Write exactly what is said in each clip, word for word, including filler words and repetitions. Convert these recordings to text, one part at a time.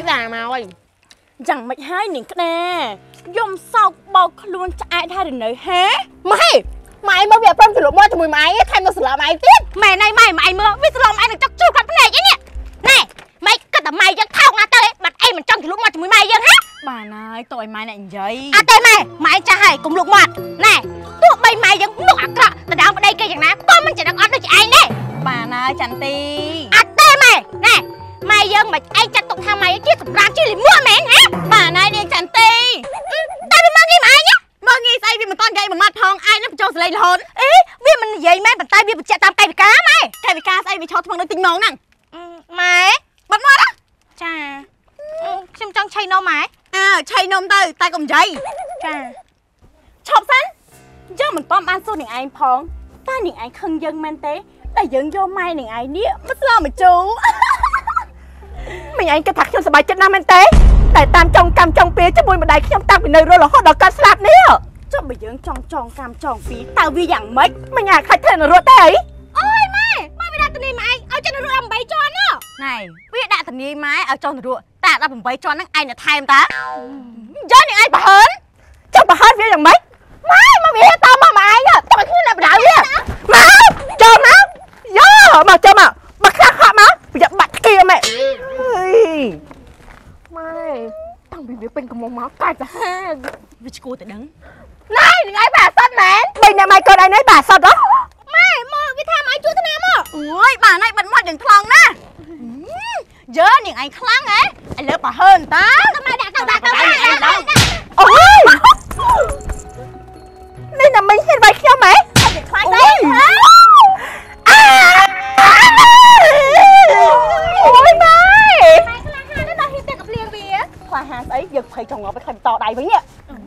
già mà ơi chẳng mạch hai nỉnh nè dùng sau bao luôn chạy thay được nơi hé mày mày bao giờ phân từ lúc mơ cho mùi máy thêm tao sửa lại mày tiếp mày này mày mày mơ biết lòng mày được chắc chưa gặp cái này chứ nè này mày cái tầm mày dân thao ngã tới mặt em mình trong từ lúc mơ cho mùi mày dân hết bà nói tội mày này vậy à tên mày mày cha hay cùng lục mặt nè tụi bay mày dân nụ ạc rạ tao đang ở đây kia chẳng ná con mình chỉ đang ăn được chị anh đấy bà nói chẳng ti à tên mày nè mày dân mà anh chặt tục tham mày chứ sụp ram chứ liền mua mẹ hả bà nói đi chẳng ti tao đi mơ nghi mà ai nhá mơ nghi say vì mình con gay bằng mặt hòn ai nó cho lấy hồn ý vì mình vậy mày bàn tay vì mình chạy tam cây bị cá mày cây bị cá say vì cho thằng nó tính nón nè mày bật mơ đó chà xem trong chay nôm mày à chay nôm tay tay cùng dây chà chọc sẵn chứ mình tóm ăn số những anh phong ta những anh khưng dân man tế đã dựng vô mai những anh nía mất lo mà chú mình anh cái thật trong sờ bài chất nam man tế tại tam trong cam trong phía chứ mùi mà đầy trong tam bị nơi rồi là hot đỏ cá slap nía cho bây giờ trong trong cam trong phía tao vi dạng mấy mà nhà khách thề là ruột đấy ôi mày mày bị đặt từ này mày ở trên ruột làm bấy cho nó này biết đặt từ này mày ở trong ruột ta đã bùng bấy cho nó anh là thay em ta giờ những ai bà hớn cho bà hớn với dạng mấy mày mà bị tao mà mày á tao cứ làm đạo vậy mà chờ má yo mà chờ mà bắt khác hả má bây giờ bắt kia mẹ mày tao bị việc bên cùng một máu cay cả vì cô tự đứng này đừng ai bà sắt nè bây giờ mày coi đây nói bà sắt đó mày mơ cái tham ai chú thế nào mà ôi bà này bật mặt đừng thòng nè giờ những anh khăng ấy anh lớp bà hơn ta tao mày đặt tao đặt tao đặt ôi đây là mình hiện vậy kia mày ôi ôi mày mày là hà nó đang hiện tại gặp liền bìa khoa hà ấy giật phải chồng ngọc với thành to đầy với nhỉ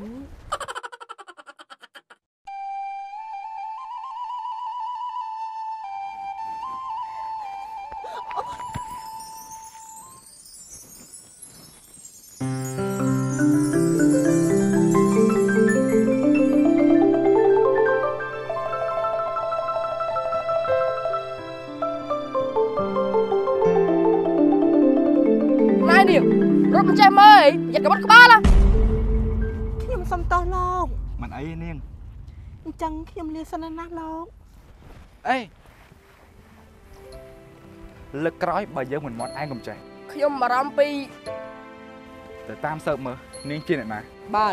rốt mình chơi mơi giật cái bắt ba là khi nhom xong to lo mình ấy niên chẳng khi nhom lia sân nát lo ê lực cõi bây giờ mình món ăn cùng chạy khi mà ram pi để tam sợ mơ niên chi này mà bạt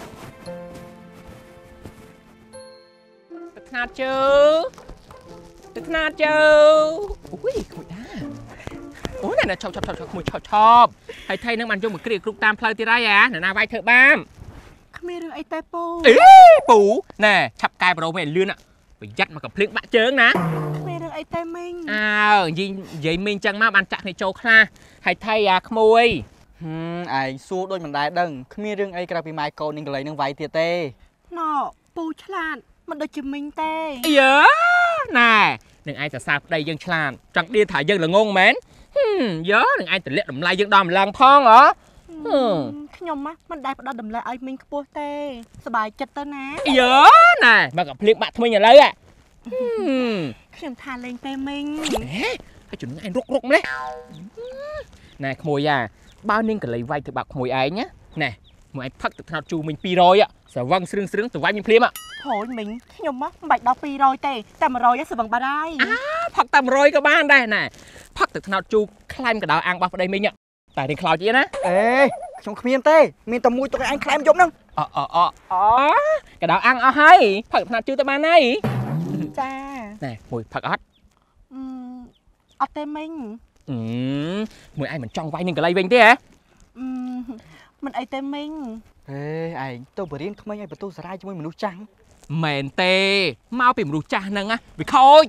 tức nát chứ tức nát chứ ui khôi đá ôi này là chọc chọc chọc chọc mùi chọc chọc hay thay nước mặn cho một cái điều tam phơi tira à nè na vai thợ bám không biết được ai tay po ý pù nè chập cài vào đầu mày lươn ạ bị dắt mà cầm liếng bạ chớn nè không biết được ai tay mình à gì vậy mình chẳng má ăn chặt này châu kha hay thay à khmui ai xua đôi mình đại đừng không biết được ai cái bị mai cô nên lấy nâng vai tiệt tê nọ po chlan mình đôi chim mình tê iya nè đừng ai sợ sao đây dân chlan chẳng đi thả dân là ngôn mến nhớ đừng ai tự liệt đầm lai dân đòm lần thon hả nhom á mình đại bắt đầm lại ai mình po têสบายចិត្តទៅណា nhớ nè mà gặp liệt bạn thôi nhà lấy à ខ្ញុំថាលេងទេមីង cái chuyện anh rút rút đấy nè khmui à bao nhiêu cái lấy vay từ bạc khmui ấy nhá nè một anh phật từ thao chu mình pi rồi ạ sợ vâng sướng sướng từ vay mình phim ạ thôi mìnhខ្ញុំáមិនបាច់ដល់ពីរយទេតែmột trămសឹងបានដែរផឹកតែmột trămក៏បានដែរណែផឹកទឹកថ្នោតជូរខ្លាញ់កដៅអាំងរបស់ប្តីមីងតែនេះខ្លោចទៀតណាអេខ្ញុំគ្មានទេមានតែមួយទុកឲ្យអញខ្លែមយប់ហ្នឹងអអអអូកដៅអាំងអស់ហើយផឹកទឹកថ្នោតជូរទៅបានហើយចាណែមួយផឹកអត់អត់ទេមីងមួយឯងមិនចង់វាយនឹងកលៃវិញទេហ៎មិនអីទេមីងអេឯងទៅបរៀនក្មេងឲ្យបន្ទោសរាយជាមួយមនុស្សចាស់មែនទេមកពីមនុស្សចាស់ហ្នឹងណាវាខូច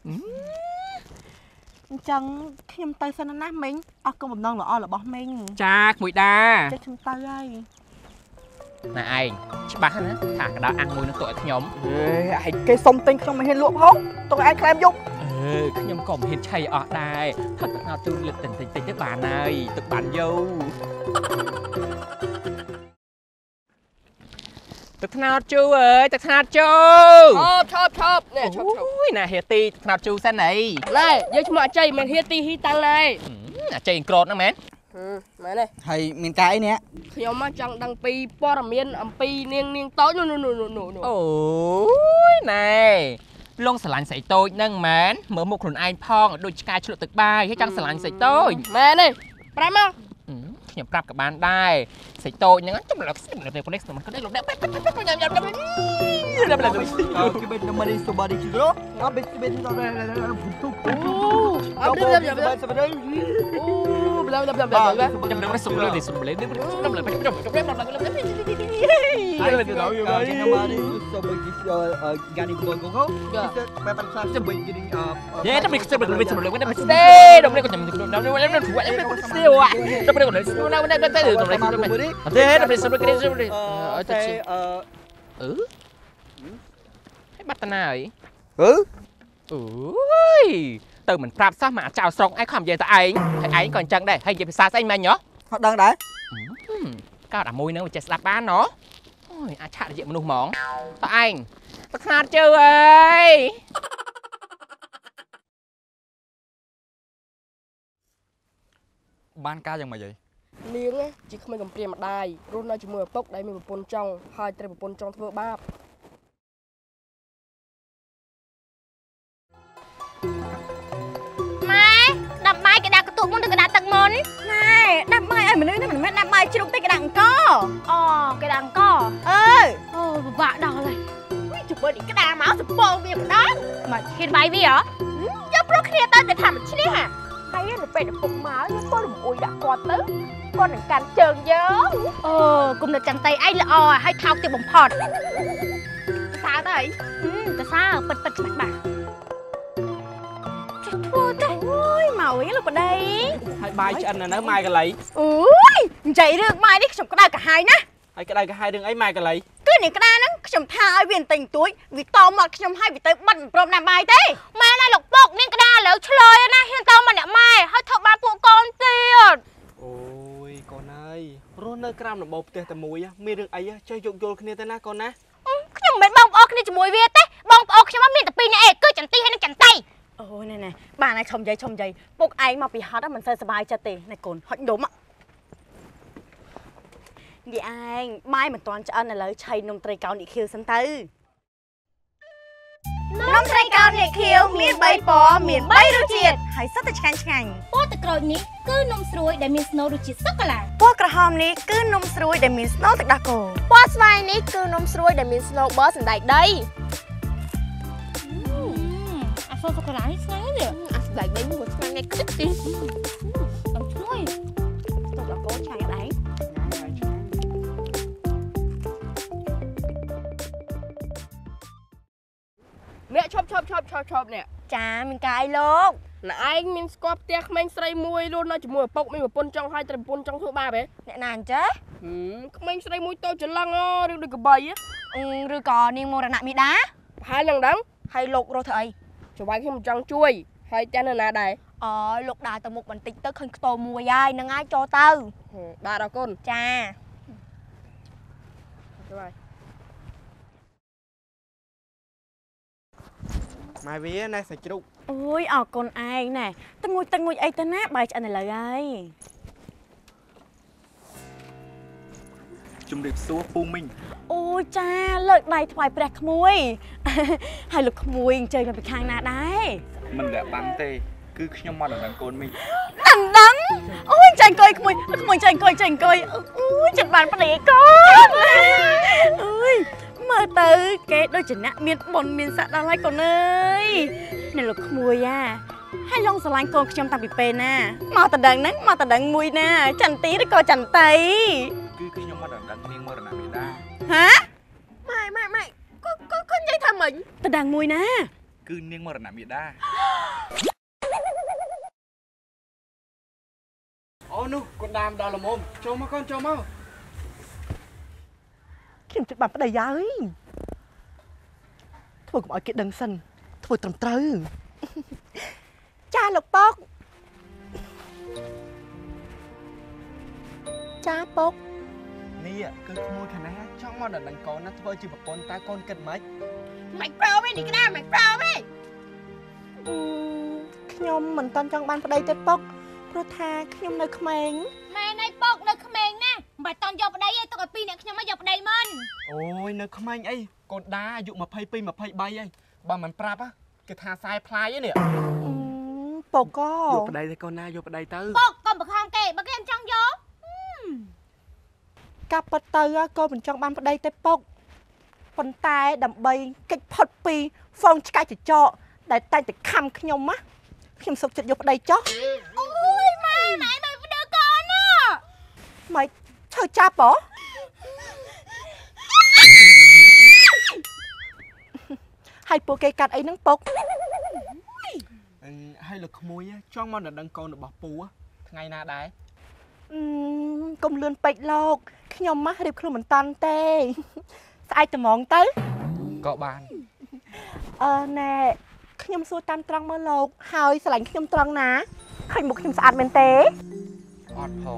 អញ្ចឹងខ្ញុំទៅសិនណាមីងអស់គុំបំណងល្អរបស់មីងចាក្មួយដាចាខ្ញុំទៅហើយណែឯងច្បាស់ណាថាកដៅអាំងមួយនឹងទុកឲ្យខ្ញុំអេឯងគេសុំទិញខ្ញុំមិនហ៊ានលក់ផងទុកឲ្យឯងខ្លែមយប់អឺខ្ញុំក៏មិនហ៊ានឆៃអស់ដែរផឹកទឹកថ្នោតជូរលឹកតិចតិចទៅបានហើយទឹកបានយូរទឹកថ្នោតជូរអើយទឹកថ្នោតជូរអូឈប់ឈប់នេះឈប់ឈប់អូយណាហៀទីទឹកថ្នោតជូរសិនអីឡែយើងឈ្មោះអច័យមិនហៀទីហ៊ីតាំងឡែអច័យក្រតហ្នឹងមែនម៉ែនេះហើយមានកាយនេះខ្ញុំមកចង់ដឹងពីព័ត៌មានអំពីនាងនាងតូចនោះនោះនោះអូយណែលងស្រឡាញ់ស្អីតូចហ្នឹងមែនមើលមុខខ្លួនឯងផងដូចឆ្កែឆ្លក់ទឹកបាយហើយចង់ស្រឡាញ់ស្អីតូចម៉ែនេះប្រាប់មកខ្ញុំប្រាប់ក៏បានដែរស្អីតូចហ្នឹងចាំលោកស្ដាប់នេះនេះខ្ញុំក៏ได้លោកដែរញ៉ាំញ៉ាំញ៉ាំញ៉ាំគេបិទនៅនេះសុបាឌីជីរ៉ូអបិទបិទដល់ទុកអូអត់ដឹងយ៉ាងម៉េចសុបាឌីអូប្រាប់ប្រាប់ប្រាប់ប្រាប់ចាំដល់សុំលើនេះសុំលើនេះខ្ញុំលើខ្ញុំខ្ញុំខ្ញុំខ្ញុំខ្ញុំហើយទៅដល់យកមកខ្ញុំមកនេះសុបាឌីហ្គានីកូកូបែបបានផ្សារសុបាឌីនេះអឺយេតែមិនខ្ញុំមិនសុំលើមិនទេដល់នេះក៏ខ្ញុំខ្ញុំដល់នេះខ្ញុំធ្វើអីមិនស្ទាវដល់នេះក៏ខ្ញុំស្ទាវដល់នេះទៅទៅដល់នេះខ្ញុំទេដល់នេះសុំលើនេះសុំលើអឺតែអឺអឺហើយបាត់តាណាអីអឺអូយទៅមិនប្រាប់សោះមកចៅស្រុកឯងខំនិយាយតែឯងហើយឯងក៏អញ្ចឹងដែរហើយនិយាយភាសាស្អីមែនហ៎អត់ដឹងដែរកោតអាមួយហ្នឹងវាចេះស្ដាប់បានណអូយអាចឆាក់រយៈមនុស្សហ្មងតើឯងទៅខ្នាតជើអើយបានការយ៉ាងម៉េចហីនាងជាក្មេងកំព្រាម្ដាយរស់នៅជាមួយឪពុកដែលមានប្រពន្ធចង់ហើយត្រូវប្រពន្ធចង់ធ្វើបាបម៉ែដាក់បាយគេដាក់កន្ទុកមុនឬគេដាក់ទឹកមុនណែដាក់បាយឲ្យមនុស្សនេះមិនមែនដាក់បាយជ្រូកទេគេដាក់អង្គអូគេដាក់អង្គអើអូពិបាកដល់ហើយជួយមើលនេះក្តារមកសពងវាម្ដងមកហ៊ានបាយវាហ៎យកប្រុសគ្នាទៅតែថាមិនឈ្នះហ่ะហើយនៅពេលឪពុកមកយកពលរំអួយដាក់គាត់ទៅគាត់នឹងកាន់ជើងយើងអូគុំនៅចន្ទៃឯងល្អហើយថោកទៀតបំផុតសើទៅទៅសើពិតពិតច្បាស់បាក់ធ្វើទៅអូយមកវិញលោកប្តីហើយបាយឆ្អិននៅនៅម៉ែកលៃអូយនិយាយរឿងបាយនេះខ្ញុំក្តៅកាហាយណាហើយក្តៅកាហាយរឿងអីម៉ែកលៃគឺនេះក្តារហ្នឹងខ្ញុំថាឲ្យវាតែងទួយវាតមកខ្ញុំឲ្យវាទៅបាត់មិនព្រមណាបាយទេម៉ែណាលោកពុកនាងក្តារឥឡូវឆ្លើយណាហ៊ានតមកអ្នកម៉ែឲ្យធ្វើបានពួកកូនទៀតអូយកូនអើយរស់នៅក្រោមដំបូលផ្ទះតែមួយមានរឿងអីចេះយោគយល់គ្នាទៅណាកូនណាខ្ញុំមិនបងប្អូនគ្នាជាមួយវាទេបងប្អូនខ្ញុំមានតែពីរនាក់ឯងគឺចន្ទទីហើយនិងចន្ទៃអូណែណែបានហើយឈុំយាយឈុំយាយពុកឯងមកពីហត់មិនសូវសប្បាយចិត្តទេណែកូនហុចដុំនិយាយឯងបាយមិនទាន់ឆ្អិនឥឡូវឆៃនំត្រីកោណនិខៀវសិនទៅនំត្រីកោណនិខៀវមានបីពណ៌មានបីរសជាតិហើយសុទ្ធតែឆ្ងាញ់ឆ្ងាញ់ពណ៌ទឹកក្រូចនេះគឺនំស្រួយដែលមានស្នូលរសជាតិសូកូឡាពណ៌ក្រហមនេះគឺនំស្រួយដែលមានស្នូលទឹកដោះគោពណ៌ស្វាយនេះគឺនំស្រួយដែលមានស្នូលប័រសណ្តែកដីអាសូសូកូឡានេះឆ្ងាញ់ទេអាសណ្តែកដីនេះក៏ឆ្ងាញ់ដែរគិតទីអត់ឆ្ងាញ់ទឹកដោះគោឆ្ងាញ់អត់ឯងអ្នកឈប់ឈប់ឈប់ឈប់ឈប់នេះចាមានកាយលោកណែឯងមានស្គាល់ផ្ទះក្មេងស្រីមួយរស់នៅជាមួយឪពុកមានប្រពន្ធចង់ឲ្យត្រូវប្រពន្ធចង់ធ្វើបាបហ៎អ្នកណាអញ្ចេះក្មេងស្រីមួយតូចច្រឡឹងរឿងដូចកបីឬក៏នាងមរណៈមីដាប្រហែលនឹងដឹងហើយលោករស់ធ្វើអីចៅវាយខ្ញុំចង់ជួយហើយចាស់នៅណាដែរអូយលោកដើរទៅមុខបន្តិចទៅឃើញខ្ទមមួយហើយនឹងហើយចូលទៅបាទអរគុណចាចៅវាយម៉ែវាណែសាច់ជ្រូកអូយអរគុណឯងណែតងួយតងួយអីទៅណាបាយឆ្អិនឥឡូវហើយជំរាបសួរពូមីងអូយចាលើកដៃថ្វាយព្រះក្មួយ ហើយលោកក្មួយអញ្ជើញមកពីខាងណាដែរមិនលាក់បាំងទេគឺខ្ញុំមកដល់កូនមីងដឹងដឹងអូយចាញ់អង្គុយក្មួយក្មួយចាញ់អង្គុយចាញ់អង្គុយអូយចិត្តបានប្តីកូនអូយមើលទៅគេដូចជាអ្នកមានបុណ្យមានសក្តិដល់ហើយកូនអើយនេះលោកក្មួយអាហើយឡងស្រឡាញ់កូនខ្ញុំតាំងពីពេលណាមកតដឹងហ្នឹងមកតដឹងមួយណាចន្ទីឬក៏ចន្ទៃគឺខ្ញុំមកដល់នាងមរណៈមេដាហ៎ម៉ែម៉ែម៉ែក៏ក៏ក៏និយាយថាម៉េចតដឹងមួយណាគឺនាងមរណៈមេដាអូនោះគាត់ដាមដល់ល្មមចូលមកកូនចូលមកខ្ញុំចិត្តបានប្តីហើយធ្វើកុំឲ្យគេដឹងសិនធ្វើត្រឹមត្រូវចាលោកពុកចាពុកនេះគឺក្មួយខាងណាចង់មកដល់កូនណាធ្វើជាប្រពន្ធតើកូនគិតម៉េចមិនប្រមទេនេះក្តារមិនប្រមទេខ្ញុំមិនតាន់ចង់បានប្តីទេពុកព្រោះថាខ្ញុំនៅក្មេងហปกนึกขมงนะบัดตอนยกไปได้ยังต้องกับปีเนี่ยยังไม่ยกไปได้มันโอ้ยนึกขมันไอ้กดดาอยู่มาเพย์ปีมาเพย์ใบไอ้บ้ามันปราบอ่ะกระทาทรายพลายเนี่ยปกก็ยกไปได้แต่ก่อนหน้ายกไปได้เตอร์ปกก่อนบักข้างเกะบักเล่นจังยกกับปเตอร์ก็เป็นจังบ้านปได้แต่ปกปนตายดำใบกิจพอดปีฟองชกายจะเจาะได้แต่แต่คำขยมมะขยมสุกจะยกได้จ๊อโอ้ยมาไหนมาเดินก่อนน่ะไม่เธอจ้าป๋อให้โปเกกัดไอ้นังปกให้lựcขโมยจ้องมันดังกอนบอกปูไงนาได้กลมเลือนเป็ดโลกขยมมะเรียบคลุมเหมือนตันเต้สายแต่มองเต้ก็บานเออแน่ขยมสู้ตามตรังมาโลกหายสลายขยมตรังนะขยมบุกขยมสะอาดเมนเต้ออดพอง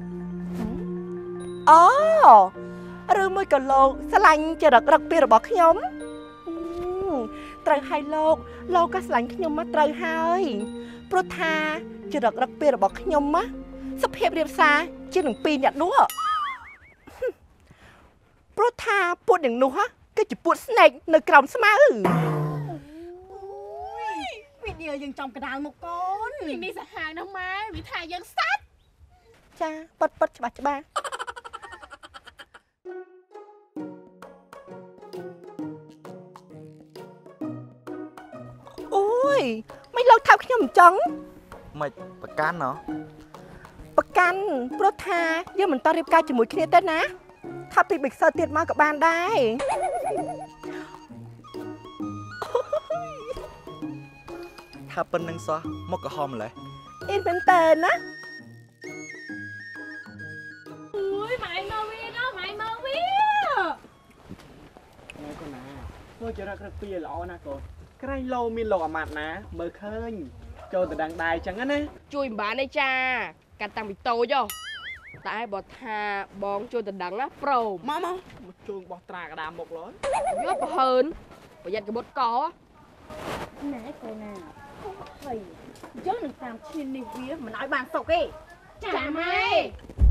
อ๋อหรือมือกับโลกสลายจะรักรักเปียร์บอกขยมตรังให้โลกโลกก็สลายขยมมาตรังให้โปรธาจะรักรักเปียร์บอกขยมมะสเปียร์เรียบซาจีหนึ่งปีเนี่ยนัวโปรธาปวดอย่างนัวก็จะปวดสเน็กในกล่องสมาอือวิเดียยังจอมกระดานมกอนมีสหางน้ำไม้วิทายังซัดจ้าปัดปัดฉบับฉบับโอ้ยไม่เล่าเท่าขยมจังไม่ประกันเนาะประกันโปรธาเยอะเหมือนตอนเรียบกายจมูกเครียดได้นะถ้าปีบิกเซอร์เตียดมากับบ้านได้ถ้าเป็นนังซอมกกระหอมเลยอินเป็นเตนนะอุ้ยหมายมาวีก็หมายมาวีไงก็นะเมื่อจะรักรักเปียหรอนะก่อนใครเรามีหลอกอามาดนะเมื่อเคยโจแต่ดังได้จังงั้นนะช่วยบ้านได้จ้าการตังไปโตจ้ะตายบอทาบองช่วยแต่ดังนะโปรมามาช่วยบอตรากระดามหมกเลยเยอะเฮินประหยัดกับบดกอไหนก่อนน่ะเฮ้ยเจ้าหนึ่งตามชินในวีมันน้อยบางศกเอ้จ่าไหม